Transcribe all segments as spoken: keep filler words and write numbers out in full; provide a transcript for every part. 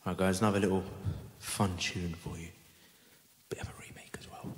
Alright guys, now I have a little fun tune for you. Bit of a remake as well.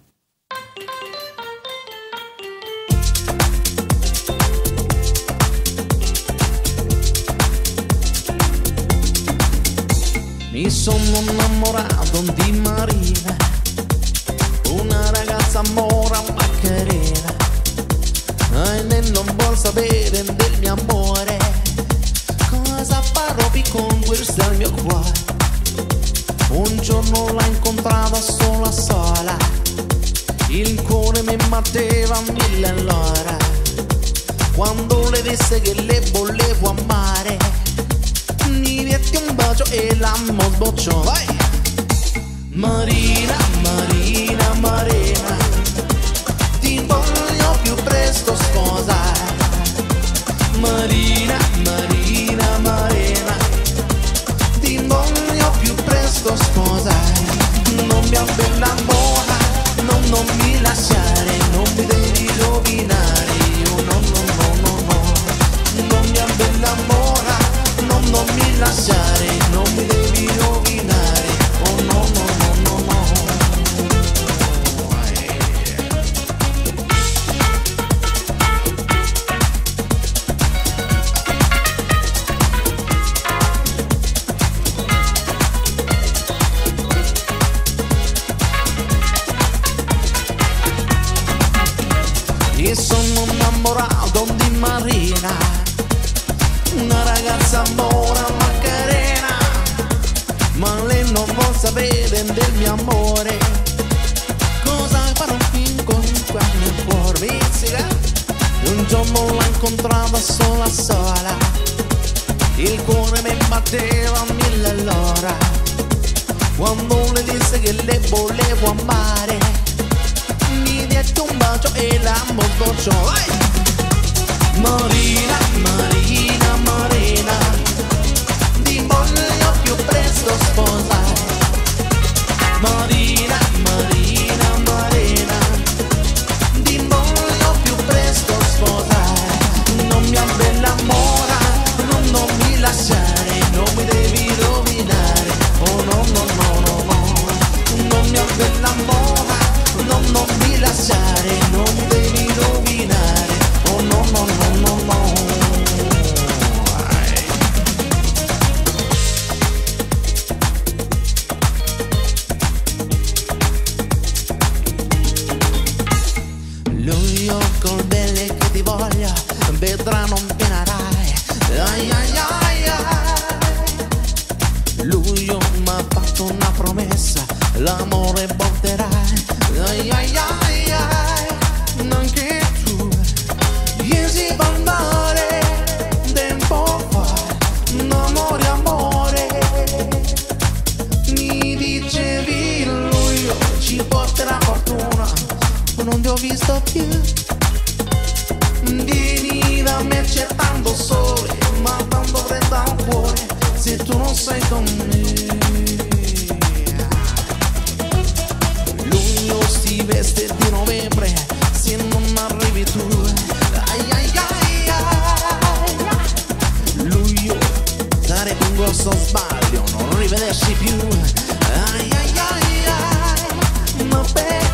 Mi sono innamorato di Marina, una ragazza mora maccherina, e lei non vuol sapere del mio amore. Cosa farò con questo è il mio cuore? Un giorno l'ho incontrata sola sola, il cuore mi batteva a mille all'ora. Quando le disse che le volevo amare, mi diede un bacio e l'amo sbocciò. Vai! Marina, Marina, Marina, ti voglio più presto sposare. Marina, Marina, Marina, ti voglio più presto sposare. Non mi abbellambora, no, non mi lasciare, non mi devi rovinare. Io no, no, no, no, no. Non mi abbellambora, no, non mi lasciare, non mi devi rovinare. Oh no, no, no, no, no. Io sono innamorato di Marina, una ragazza mora maccherina, ma lei non vuol sapere del mio amore. Cosa farò fin con quel cuore? Vizzica. Un giorno l'ho incontrata sola sola, il cuore mi batteva a mille all'ora. Quando le disse che le volevo amare, mi diede un bacio e l'amo sbocciò. Marina, Marina, Marina, ti voglio più presto sposare. Marina, Marina, Marina, ti voglio più presto sposare. Non mi abbellambora, no, non mi lasciare, non mi devi rovinare. Oh no, no, no, no, no. Non mi abbellambora, no, non mi lasciare, non mi devi rovinare. Oh no, no, no, no, no. Lui io col belle che ti voglia, vedrà non penerai. Ai ai ai ai. Lui io m'ha fatto una promessa, l'amore porterai. Ai ai ai ai. Anche tu, ieri si va al mare, tempo fa, amore, amore. Mi dicevi lui io ci porterà fortuna, non ti ho visto più. Vieni da me c'è tanto sole, ma tanto fredda al cuore, se tu non sei con me. Luglio si veste di novembre, se non arrivi tu. Ai ai ai ai. Luglio sarebbe un grosso sbaglio non rivederci più. Ai ai ai ai. Ma per